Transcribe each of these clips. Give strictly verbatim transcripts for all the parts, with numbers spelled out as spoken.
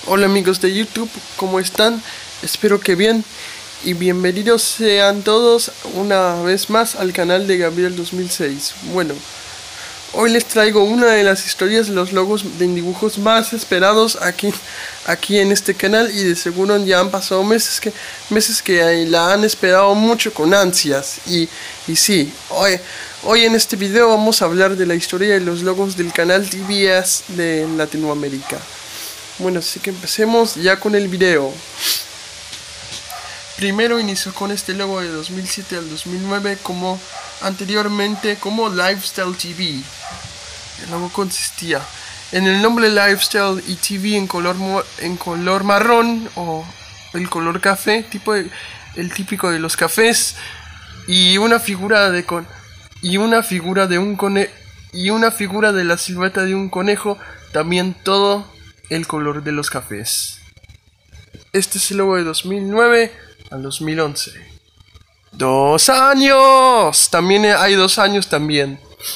Hola amigos de YouTube, ¿cómo están? Espero que bien y bienvenidos sean todos una vez más al canal de Gabriel dos mil seis. Bueno, hoy les traigo una de las historias de los logos de dibujos más esperados aquí, aquí en este canal, y de seguro ya han pasado meses que, meses que la han esperado mucho con ansias. Y, y sí, hoy, hoy en este video vamos a hablar de la historia de los logos del canal T V S de Latinoamérica. Bueno, así que empecemos ya con el video. Primero inició con este logo de dos mil siete al dos mil nueve, como anteriormente como Lifestyle T V. El logo consistía en el nombre Lifestyle y T V en color en color marrón o el color café, tipo de, el típico de los cafés, y una figura de con y una figura de un cone y una figura de la silueta de un conejo, también todo el color de los cafés. Este es el logo de dos mil nueve al dos mil once. ¡Dos años! También hay dos años también.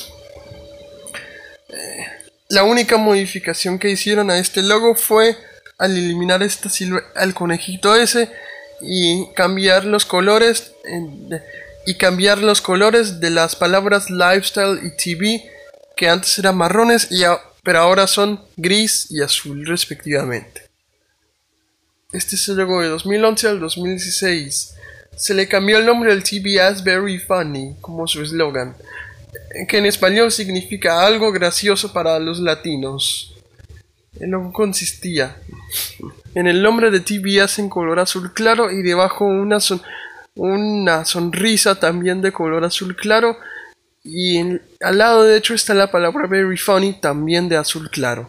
Eh, la única modificación que hicieron a este logo fue al eliminar esta silueta, al conejito ese, y cambiar los colores eh, y cambiar los colores de las palabras Lifestyle y T V, que antes eran marrones y a pero ahora son gris y azul respectivamente. Este es el logo de dos mil once al dos mil dieciséis. Se le cambió el nombre al T V S Very Funny como su eslogan, que en español significa algo gracioso para los latinos. El logo consistía en el nombre de T V S en color azul claro y debajo una, son una sonrisa también de color azul claro. Y en, al lado de hecho está la palabra Very Funny, también de azul claro.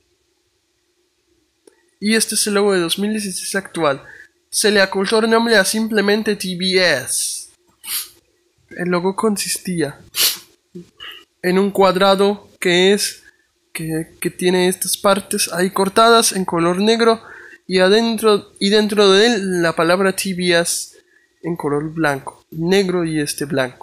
Y este es el logo de dos mil dieciséis actual. Se le ocultó el nombre a simplemente T V S. El logo consistía en un cuadrado que es que, que tiene estas partes ahí cortadas en color negro, y adentro y dentro de él la palabra T V S en color blanco, negro y este blanco.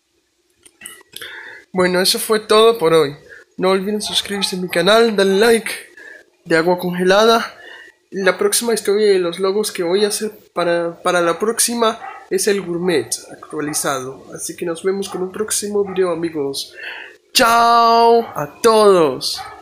Bueno, eso fue todo por hoy. No olviden suscribirse a mi canal, darle like de agua congelada. La próxima historia de los logos que voy a hacer para, para la próxima es el gourmet actualizado. Así que nos vemos con un próximo video, amigos. ¡Chao a todos!